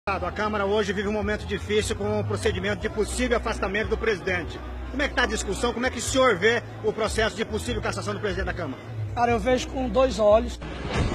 A Câmara hoje vive um momento difícil com o procedimento de possível afastamento do presidente. Como é que está a discussão? Como é que o senhor vê o processo de possível cassação do presidente da Câmara? Cara, eu vejo com 2 olhos.